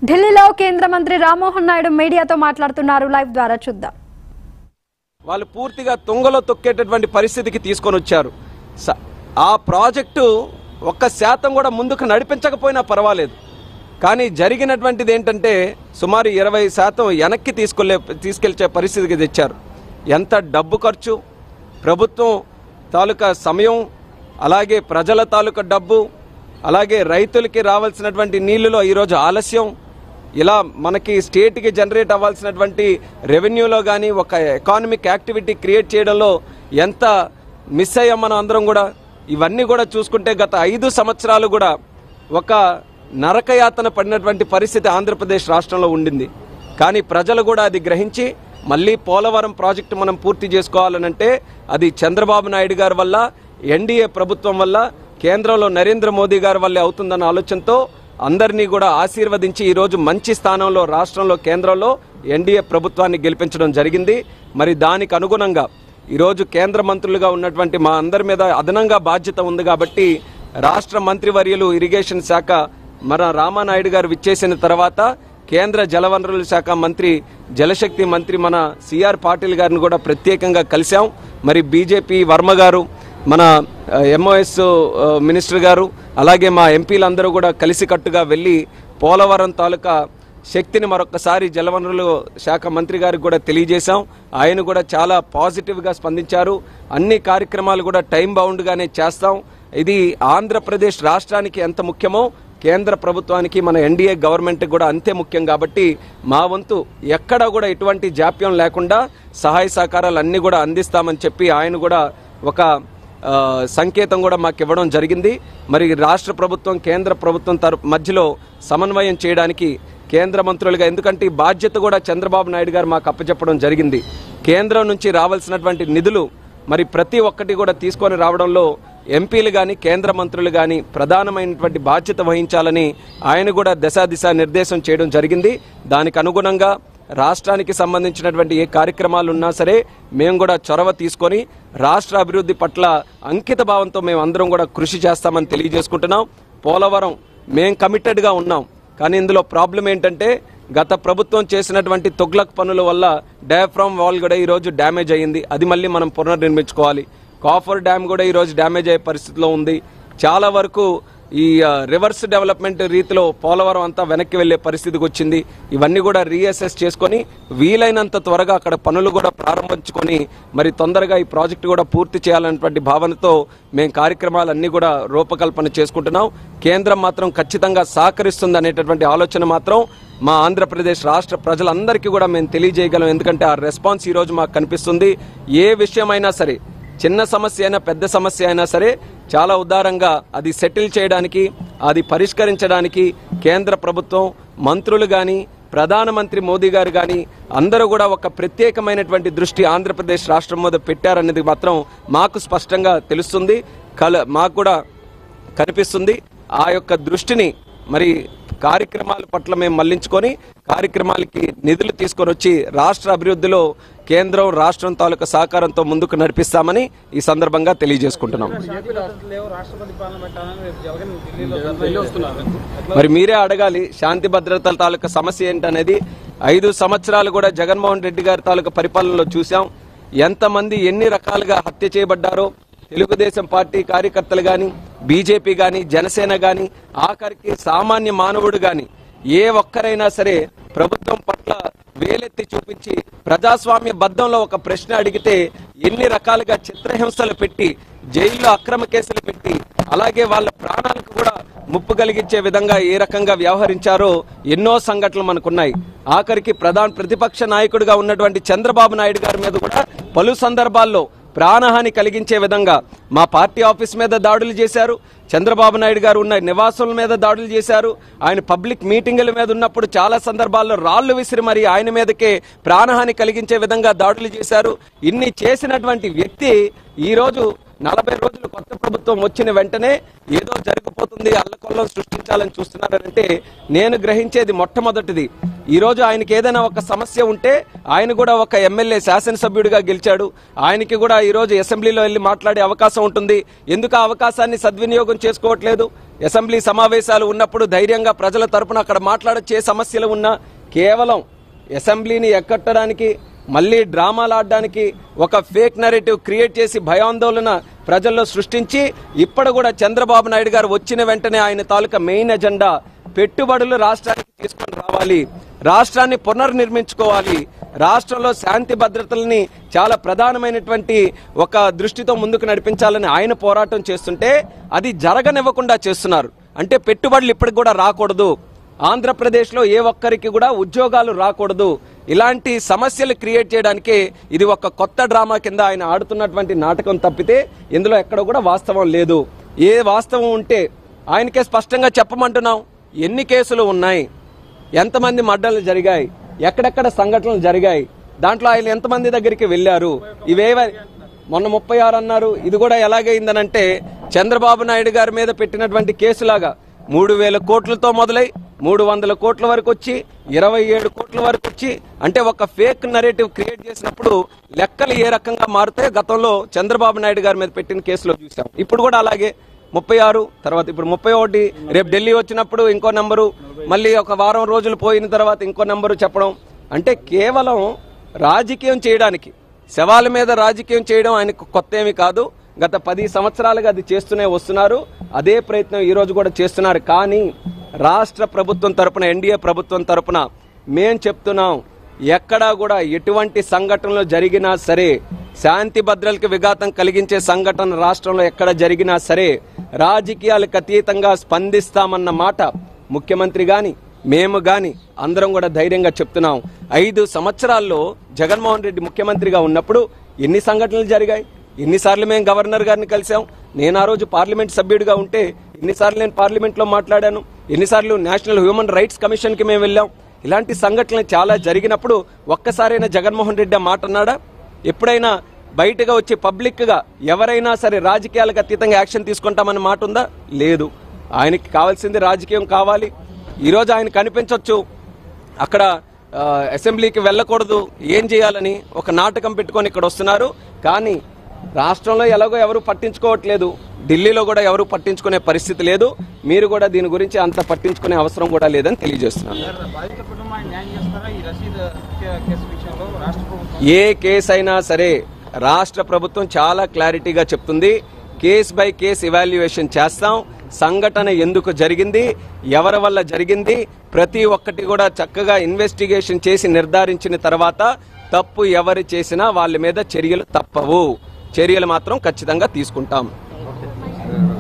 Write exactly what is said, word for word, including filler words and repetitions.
ఢిల్లీలో కేంద్ర మంత్రి రామ్మోహన్ నాయుడు మీడియాతో మాట్లాడుతున్నారు. లైవ్ ద్వారా చూద్దాం. వాళ్ళు పూర్తిగా తుంగలో తొక్కేటటువంటి పరిస్థితికి తీసుకొని వచ్చారు. ఆ ప్రాజెక్టు ఒక్క శాతం కూడా ముందుకు నడిపించకపోయినా పర్వాలేదు, కానీ జరిగినటువంటిది ఏంటంటే సుమారు ఇరవై శాతం వెనక్కి తీసుకెళ్లే తీసుకెళ్చే పరిస్థితికి తెచ్చారు. ఎంత డబ్బు ఖర్చు, ప్రభుత్వం తాలూకా సమయం, అలాగే ప్రజల తాలూకా డబ్బు, అలాగే రైతులకి రావాల్సినటువంటి నీళ్లలో ఈరోజు ఆలస్యం, ఇలా మనకి స్టేట్కి జనరేట్ అవ్వాల్సినటువంటి రెవెన్యూలో కానీ ఒక ఎకానమిక్ యాక్టివిటీ క్రియేట్ చేయడంలో ఎంత మిస్ అయ్యాం మనం అందరం కూడా. ఇవన్నీ కూడా చూసుకుంటే గత ఐదు సంవత్సరాలు కూడా ఒక నరకయాతన పడినటువంటి పరిస్థితి ఆంధ్రప్రదేశ్ రాష్ట్రంలో ఉండింది. కానీ ప్రజలు కూడా అది గ్రహించి మళ్ళీ పోలవరం ప్రాజెక్టు మనం పూర్తి చేసుకోవాలనంటే అది చంద్రబాబు నాయుడు గారి వల్ల, ఎన్డీఏ ప్రభుత్వం వల్ల, కేంద్రంలో నరేంద్ర మోదీ గారి వల్లే అవుతుందన్న ఆలోచనతో అందరినీ కూడా ఆశీర్వదించి ఈరోజు మంచి స్థానంలో రాష్ట్రంలో, కేంద్రంలో ఎన్డీఏ ప్రభుత్వాన్ని గెలిపించడం జరిగింది. మరి దానికి అనుగుణంగా ఈరోజు కేంద్ర మంత్రులుగా ఉన్నటువంటి మా అందరి మీద అదనంగా బాధ్యత ఉంది కాబట్టి రాష్ట్ర మంత్రివర్యులు ఇరిగేషన్ శాఖ మన రామానాయుడు గారు విచ్చేసిన తర్వాత కేంద్ర జలవనరుల శాఖ మంత్రి, జలశక్తి మంత్రి మన సిఆర్ పాటిల్ గారిని కూడా ప్రత్యేకంగా కలిశాం. మరి బీజేపీ వర్మ గారు, మన ఎంఓఎస్ మినిస్టర్ గారు, అలాగే మా ఎంపీలందరూ కూడా కలిసికట్టుగా వెళ్ళి పోలవరం తాలూకా శక్తిని మరొకసారి జలవనరుల శాఖ మంత్రి గారికి కూడా తెలియజేశాం. ఆయన కూడా చాలా పాజిటివ్గా స్పందించారు. అన్ని కార్యక్రమాలు కూడా టైం బౌండ్గానే చేస్తాం. ఇది ఆంధ్రప్రదేశ్ రాష్ట్రానికి ఎంత ముఖ్యమో కేంద్ర ప్రభుత్వానికి, మన ఎన్డీఏ గవర్నమెంట్కి కూడా అంతే ముఖ్యం. కాబట్టి మా వంతు ఎక్కడా కూడా ఎటువంటి జాప్యం లేకుండా సహాయ సహకారాలు అన్నీ కూడా అందిస్తామని చెప్పి ఆయన కూడా ఒక సంకేతం కూడా మాకు ఇవ్వడం జరిగింది. మరి రాష్ట్ర ప్రభుత్వం, కేంద్ర ప్రభుత్వం తరపు మధ్యలో సమన్వయం చేయడానికి కేంద్ర మంత్రులుగా, ఎందుకంటే ఈ బాధ్యత కూడా చంద్రబాబు నాయుడు గారు మాకు అప్పచెప్పడం జరిగింది. కేంద్రం నుంచి రావాల్సినటువంటి నిధులు మరి ప్రతి ఒక్కటి కూడా తీసుకొని రావడంలో ఎంపీలు కానీ కేంద్ర మంత్రులు కానీ ప్రధానమైనటువంటి బాధ్యత వహించాలని ఆయన కూడా దశా దిశ నిర్దేశం చేయడం జరిగింది. దానికి అనుగుణంగా రాష్ట్రానికి సంబంధించినటువంటి ఏ కార్యక్రమాలు ఉన్నా సరే మేము కూడా చొరవ తీసుకొని రాష్ట్ర అభివృద్ధి పట్ల అంకిత భావంతో మేము అందరం కూడా కృషి చేస్తామని తెలియజేసుకుంటున్నాం. పోలవరం మేము కమిటెడ్గా ఉన్నాం, కానీ ఇందులో ప్రాబ్లం ఏంటంటే గత ప్రభుత్వం చేసినటువంటి తొగ్లక్ పనుల వల్ల డయాఫ్రామ్ వాల్ కూడా ఈరోజు డ్యామేజ్ అయ్యింది. అది మళ్ళీ మనం పునర్నిర్మించుకోవాలి. కాఫర్ డ్యామ్ కూడా ఈరోజు డ్యామేజ్ అయ్యే పరిస్థితిలో ఉంది. చాలా వరకు ఈ రివర్స్ డెవలప్మెంట్ రీతిలో పోలవరం అంతా వెనక్కి వెళ్లే పరిస్థితికి వచ్చింది. ఇవన్నీ కూడా రీఅసెస్ చేసుకొని వీలైనంత త్వరగా అక్కడ పనులు కూడా ప్రారంభించుకొని మరి తొందరగా ఈ ప్రాజెక్టు కూడా పూర్తి చేయాలన్నటువంటి భావనతో మేము కార్యక్రమాలన్నీ కూడా రూపకల్పన చేసుకుంటున్నాం. కేంద్రం మాత్రం ఖచ్చితంగా సహకరిస్తుంది అనేటటువంటి ఆలోచన మాత్రం మా ఆంధ్రప్రదేశ్ రాష్ట్ర ప్రజలందరికీ కూడా మేము తెలియజేయగలం. ఎందుకంటే ఆ రెస్పాన్స్ ఈరోజు మాకు కనిపిస్తుంది. ఏ విషయమైనా సరే, చిన్న సమస్య అయినా పెద్ద సమస్య అయినా సరే చాలా ఉదారంగా అది సెటిల్ చేయడానికి, అది పరిష్కరించడానికి కేంద్ర ప్రభుత్వం, మంత్రులు కానీ, ప్రధానమంత్రి మోదీ గారు కానీ అందరూ కూడా ఒక ప్రత్యేకమైనటువంటి దృష్టి ఆంధ్రప్రదేశ్ రాష్ట్రం మీద పెట్టారనేది మాత్రం మాకు స్పష్టంగా తెలుస్తుంది, కల మాకు కూడా కనిపిస్తుంది. ఆ యొక్క దృష్టిని మరి కార్యక్రమాల పట్ల మేము మళ్లించుకొని కార్యక్రమాలకి నిధులు తీసుకొని వచ్చి రాష్ట్ర అభివృద్ధిలో కేంద్రం, రాష్ట్రం తాలూకా సహకారంతో ముందుకు నడిపిస్తామని ఈ సందర్భంగా తెలియజేసుకుంటున్నాం. మరి మీరే అడగాలి, శాంతి భద్రతల తాలూకా సమస్య ఏంటనేది. ఐదు సంవత్సరాలు కూడా జగన్మోహన్ రెడ్డి గారి తాలూకా పరిపాలనలో చూసాం. ఎంతమంది ఎన్ని రకాలుగా హత్య చేయబడ్డారో తెలుగుదేశం పార్టీ కార్యకర్తలు కానీ, బీజేపీ కానీ, జనసేన కానీ, ఆఖరికి సామాన్య మానవుడు కానీ ఏ ఒక్కరైనా సరే ప్రభుత్వం పట్ల వేలెత్తి చూపించి ప్రజాస్వామ్య బద్ధంలో ఒక ప్రశ్న అడిగితే ఎన్ని రకాలుగా చిత్రహింసలు పెట్టి, జైల్లో అక్రమ కేసులు పెట్టి, అలాగే వాళ్ళ ప్రాణాలకు కూడా ముప్పు కలిగించే విధంగా ఏ రకంగా వ్యవహరించారో ఎన్నో సంఘటనలు మనకున్నాయి. ఆఖరికి ప్రధాన ప్రతిపక్ష నాయకుడిగా ఉన్నటువంటి చంద్రబాబు నాయుడు గారి మీద కూడా పలు సందర్భాల్లో ప్రాణహాని కలిగించే విధంగా మా పార్టీ ఆఫీస్ మీద దాడులు చేశారు. చంద్రబాబు నాయుడు గారు ఉన్న నివాసుల మీద దాడులు చేశారు. ఆయన పబ్లిక్ మీటింగుల మీద ఉన్నప్పుడు చాలా సందర్భాల్లో రాళ్లు విసిరి మరి ఆయన మీదకే ప్రాణహాని కలిగించే విధంగా దాడులు చేశారు. ఇన్ని చేసినటువంటి వ్యక్తి ఈరోజు నలభై రోజులు కొత్త ప్రభుత్వం వచ్చిన వెంటనే ఏదో జరిగిపోతుంది, అల్లకొల్లం సృష్టించాలని చూస్తున్నారంటే నేను గ్రహించేది మొట్టమొదటిది, ఈరోజు ఆయనకి ఏదైనా ఒక సమస్య ఉంటే ఆయన కూడా ఒక ఎమ్మెల్యే శాసనసభ్యుడిగా గెలిచాడు. ఆయనకి కూడా ఈరోజు అసెంబ్లీలో వెళ్ళి మాట్లాడే అవకాశం ఉంటుంది. ఎందుకు ఆ అవకాశాన్ని సద్వినియోగం చేసుకోవట్లేదు? అసెంబ్లీ సమావేశాలు ఉన్నప్పుడు ధైర్యంగా ప్రజల తరపున అక్కడ మాట్లాడచ్చే సమస్యలు ఉన్నా కేవలం అసెంబ్లీని ఎక్కట్టడానికి మళ్ళీ డ్రామాలు ఆడడానికి ఒక ఫేక్ నరేటివ్ క్రియేట్ చేసి భయాందోళన ప్రజల్లో సృష్టించి ఇప్పుడు కూడా చంద్రబాబు నాయుడు గారు వచ్చిన వెంటనే ఆయన తాలూకా మెయిన్ ఎజెండా పెట్టుబడులు రాష్ట్రానికి తీసుకొని రావాలి, రాష్ట్రాన్ని పునర్నిర్మించుకోవాలి, రాష్ట్రంలో శాంతి భద్రతల్ని చాలా ప్రధానమైనటువంటి ఒక దృష్టితో ముందుకు నడిపించాలని ఆయన పోరాటం చేస్తుంటే అది జరగనివ్వకుండా చేస్తున్నారు. అంటే పెట్టుబడులు ఇప్పటికి కూడా రాకూడదు, ఆంధ్రప్రదేశ్లో ఏ ఒక్కరికి కూడా ఉద్యోగాలు రాకూడదు, ఇలాంటి సమస్యలు క్రియేట్ చేయడానికి ఇది ఒక కొత్త డ్రామా కింద ఆయన ఆడుతున్నటువంటి నాటకం తప్పితే ఇందులో ఎక్కడ కూడా వాస్తవం లేదు. ఏ వాస్తవం ఉంటే ఆయనకే స్పష్టంగా చెప్పమంటున్నాం. ఎన్ని కేసులు ఉన్నాయి, ఎంతమంది మర్డర్లు జరిగాయి, ఎక్కడెక్కడ సంఘటనలు జరిగాయి, దాంట్లో ఆయన ఎంతమంది దగ్గరికి వెళ్ళారు, ఇవేవ మొన్న ముప్పై ఆరు అన్నారు. ఇది కూడా ఎలాగైందనంటే చంద్రబాబు నాయుడు గారి మీద పెట్టినటువంటి కేసులాగా మూడు వేల కోట్లతో మొదలై మూడు వందల కోట్ల వరకు వచ్చి ఇరవై ఏడు కోట్ల వరకు వచ్చి అంటే ఒక ఫేక్ నరేటివ్ క్రియేట్ చేసినప్పుడు లెక్కలు ఏ రకంగా మారుతాయో గతంలో చంద్రబాబు నాయుడు గారి మీద పెట్టిన కేసులో చూసాం. ఇప్పుడు కూడా అలాగే ముప్పై ఆరు తర్వాత ఇప్పుడు ముప్పై ఒకటి, రేపు ఢిల్లీ వచ్చినప్పుడు ఇంకో నెంబరు, మళ్ళీ ఒక వారం రోజులు పోయిన తర్వాత ఇంకో నెంబరు చెప్పడం. అంటే కేవలం రాజకీయం చేయడానికి, శవాల మీద రాజకీయం చేయడం ఆయనకు కొత్త ఏమీ కాదు. గత పది సంవత్సరాలుగా అది చేస్తూనే వస్తున్నారు. అదే ప్రయత్నం ఈ రోజు కూడా చేస్తున్నారు. కానీ రాష్ట్ర ప్రభుత్వం తరపున, ఎన్డీఏ ప్రభుత్వం తరపున మేం చెప్తున్నాం, ఎక్కడా కూడా ఎటువంటి సంఘటనలు జరిగినా సరే, శాంతి భద్రతలకు విఘాతం కలిగించే సంఘటన రాష్ట్రంలో ఎక్కడ జరిగినా సరే రాజకీయాలకు అతీతంగా స్పందిస్తామన్న మాట ముఖ్యమంత్రి గాని మేము గాని అందరం కూడా ధైర్యంగా చెప్తున్నాం. ఐదు సంవత్సరాల్లో జగన్మోహన్ రెడ్డి ముఖ్యమంత్రిగా ఉన్నప్పుడు ఎన్ని సంఘటనలు జరిగాయి, ఎన్నిసార్లు మేము గవర్నర్ గారిని కలిసాం, నేను ఆ రోజు పార్లమెంట్ సభ్యుడిగా ఉంటే ఎన్నిసార్లు నేను పార్లమెంట్లో మాట్లాడాను, ఎన్నిసార్లు నేషనల్ హ్యూమన్ రైట్స్ కమిషన్కి మేము వెళ్ళాం. ఇలాంటి సంఘటనలు చాలా జరిగినప్పుడు ఒక్కసారైనా జగన్మోహన్ రెడ్డి మాట అన్నాడా? ఎప్పుడైనా బయటగా వచ్చి పబ్లిక్గా ఎవరైనా సరే రాజకీయాలకు అతీతంగా యాక్షన్ తీసుకుంటామన్న మాట ఉందా? లేదు. ఆయనకి కావాల్సింది రాజకీయం కావాలి. ఈరోజు ఆయన కనిపించవచ్చు అక్కడ అసెంబ్లీకి వెళ్ళకూడదు, ఏం చేయాలని ఒక నాటకం పెట్టుకొని ఇక్కడ వస్తున్నారు. కానీ రాష్ట్రంలో ఎలాగో ఎవరు పట్టించుకోవట్లేదు, ఢిల్లీలో కూడా ఎవరు పట్టించుకునే పరిస్థితి లేదు. మీరు కూడా దీని గురించి అంత పట్టించుకునే అవసరం కూడా లేదని తెలియజేస్తున్నాను. ఏ కేసు అయినా సరే రాష్ట్ర ప్రభుత్వం చాలా క్లారిటీగా చెప్తుంది. కేస్ బై కేస్ ఇవాల్యుయేషన్ చేస్తాం. సంఘటన ఎందుకు జరిగింది, ఎవరి వల్ల జరిగింది, ప్రతి ఒక్కటి కూడా చక్కగా ఇన్వెస్టిగేషన్ చేసి నిర్ధారించిన తర్వాత తప్పు ఎవరు చేసినా వాళ్ళ మీద చర్యలు తప్పవు, చర్యలు మాత్రం ఖచ్చితంగా తీసుకుంటాం.